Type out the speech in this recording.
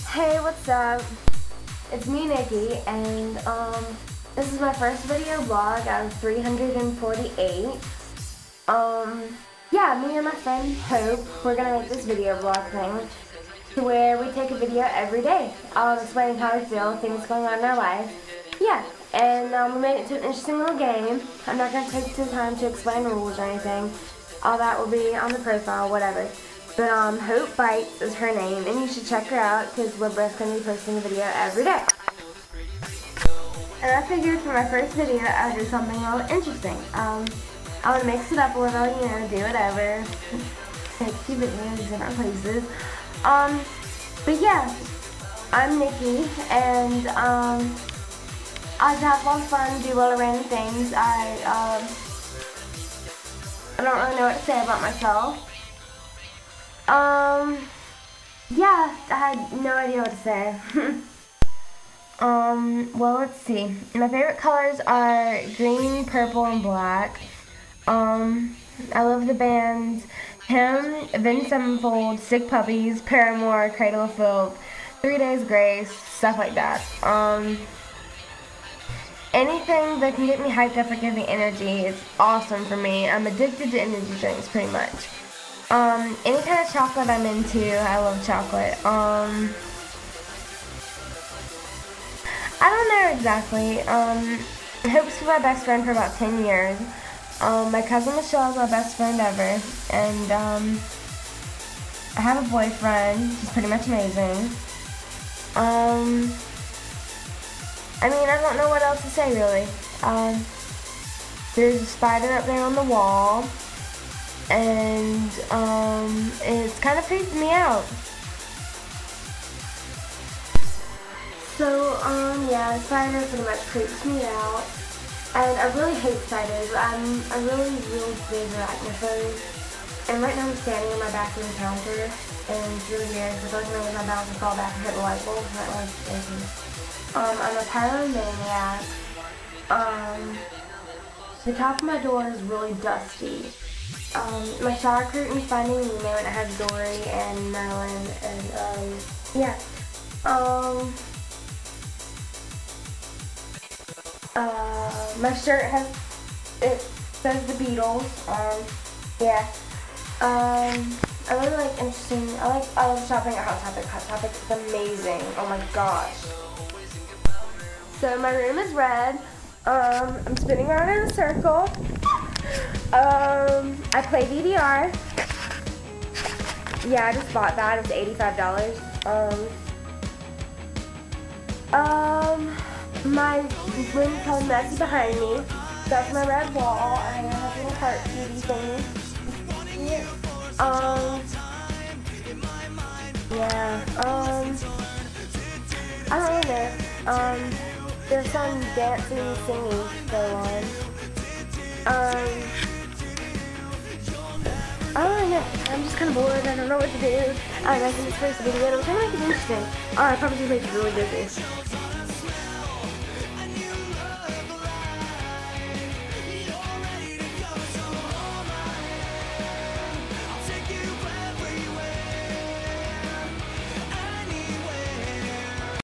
Hey, what's up? It's me, Nikki, and this is my first video vlog out of 348. Yeah, me and my friend Hope, we're gonna make this video vlog thing to where we take a video every day, explaining how we feel, things going on in our life. Yeah, and we made it to an interesting little game. I'm not gonna take the time to explain rules or anything. All that will be on the profile, whatever. But Hope Bites is her name, and you should check her out because we're both going to be posting a video every day. And I figured for my first video I'd do something a little interesting. I want to mix it up a little, you know, do whatever. Take two videos in different places. But yeah, I'm Nikki, and I have a lot of fun, do a lot of random things. I don't really know what to say about myself. Yeah, I had no idea what to say. Well, let's see. My favorite colors are green, purple, and black. I love the bands Him, Avenged Sevenfold, Sick Puppies, Paramore, Cradle of Filth, 3 Days Grace, stuff like that. Anything that can get me hyped up or give me energy is awesome for me. I'm addicted to energy drinks, pretty much. Any kind of chocolate I'm into. I love chocolate. I don't know exactly. Hope's been my best friend for about 10 years. My cousin Michelle is my best friend ever. And, I have a boyfriend. He's pretty much amazing. I mean, I don't know what else to say, really. There's a spider up there on the wall. And, it's kind of creeps me out. So, yeah, the spider pretty much creeps me out. And I really hate spiders. I'm a really big arachnophobe. And right now I'm standing on my bathroom counter, and it's really weird. I feel like I'm my bounce and fall back and hit the light bulb. That was crazy. I'm a pyromaniac. The top of my door is really dusty. My shower curtain's Finding Nemo, and it has Dory and Merlin, and, yeah. My shirt it says the Beatles, yeah. I really like I love shopping at Hot Topic. Hot Topic is amazing, oh my gosh. So my room is red, I'm spinning around in a circle. I play DDR. Yeah, I just bought that. It was $85. My room is kind of messy behind me. That's my red wall. I have a little heart beauty thing. Yeah. I don't really know. There's some dancing, singing go on. I don't know, I'm just kind of bored, I don't know what to do. I'm making this first video, and I'm trying to make it interesting. I probably just make it really busy.